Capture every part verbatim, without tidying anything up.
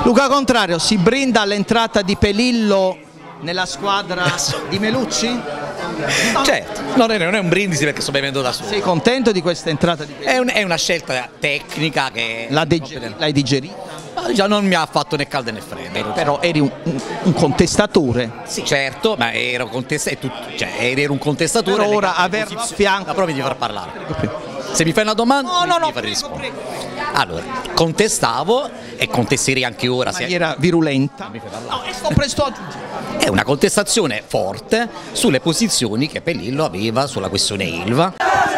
Luca Contrario, si brinda all'entrata di Pelillo nella squadra di Melucci? No. Certo, non è, non è un brindisi perché sto bevendo da solo. Sei contento di questa entrata di Pelillo? È, un, è una scelta tecnica che... L'hai digerita? Già non mi ha fatto né caldo né freddo. Però eri un, un, un contestatore. Sì, certo, ma ero, contesta cioè, ero un contestatore. Però ora averlo a fianco... Provi di far parlare. Se mi fai una domanda, no, no, no, mi rispondere. Allora, contestavo e contesterei anche ora. In maniera virulenta. No, e sto presto aggiungendo. È una contestazione forte sulle posizioni che Pelillo aveva sulla questione Ilva.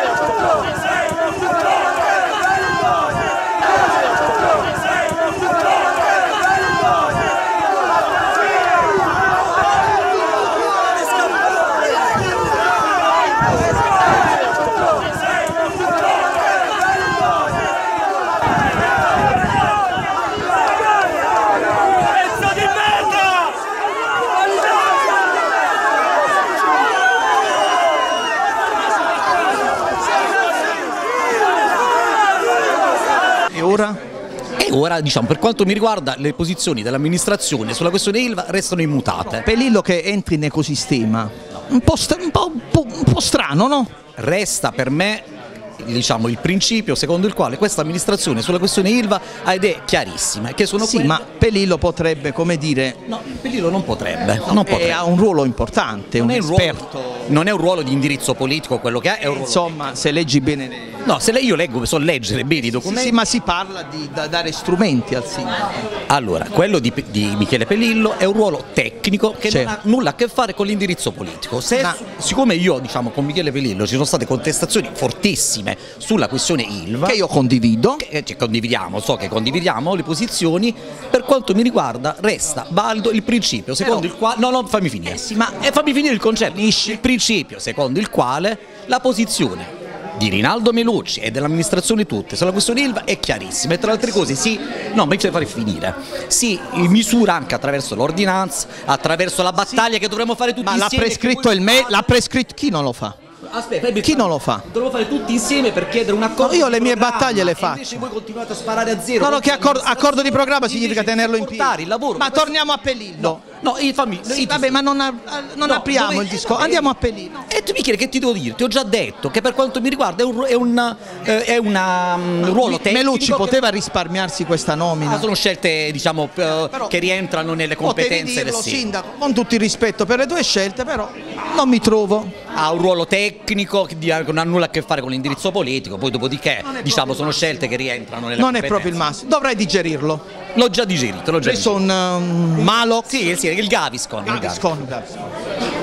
Ora? E ora, diciamo, per quanto mi riguarda, le posizioni dell'amministrazione sulla questione Ilva restano immutate. Pelillo che entri in ecosistema, un po', un po', un po', un po' strano, no? Resta per me, diciamo, il principio secondo il quale questa amministrazione sulla questione Ilva ha idee chiarissime, che sono sì, quelle... ma Pelillo potrebbe, come dire... No, Pelillo non potrebbe. No, non potrebbe. Ha un ruolo importante, non un è un esperto. Ruolo, non è un ruolo di indirizzo politico quello che è, è un ruolo... Insomma, se leggi bene... Le... No, se io leggo, so leggere bene i documenti... Sì, sì, ma si parla di da dare strumenti al sindaco. Allora, quello di, di Michele Pelillo è un ruolo tecnico che certo. non ha nulla a che fare con l'indirizzo politico. Se, ma... Siccome io, diciamo, con Michele Pelillo ci sono state contestazioni fortissime sulla questione Ilva, che io condivido, che, che condividiamo, so che condividiamo le posizioni, per quanto mi riguarda resta valido il principio secondo Però... il quale... No, no, fammi finire. Eh sì, ma... eh, fammi finire il concetto. Il principio secondo il quale la posizione di Rinaldo Melucci e dell'amministrazione tutte sulla questione Ilva è chiarissima e tra le altre cose si, no, ma io fare finire, si misura anche attraverso l'ordinanza, attraverso la battaglia sì. che dovremmo fare tutti ma insieme. Ma l'ha prescritto il me, l'ha prescritto, chi non lo fa? Aspetta, chi non lo fa? Dobbiamo fare tutti insieme per chiedere un accordo. No, io le mie battaglie le faccio. Invece voi continuate a sparare a zero. No, no, che accordo, accordo di programma significa tenerlo in piedi. Il lavoro. Ma torniamo a Pelillo. No. No, fammi, sì, vabbè, ma non, non no, apriamo dove, il discorso, eh, andiamo a Pelillo. E tu mi chiedi che ti devo dire? Ti ho già detto che per quanto mi riguarda è un, è un, eh, è una, un ruolo tecnico. Melucci poteva che... risparmiarsi questa nomina. Ah, sono scelte, diciamo, però, che rientrano nelle competenze del sindaco. Con tutto il rispetto per le tue scelte, però non mi trovo. Ha un ruolo tecnico che non ha nulla a che fare con l'indirizzo politico, poi dopodiché, diciamo, sono scelte che rientrano nelle non competenze. Non è proprio il massimo, dovrai digerirlo. L'ho già digerito, l'ho già preso digerito. un um, Malox? Sì, sì, il Gaviscon. Gaviscon. Il Gaviscon.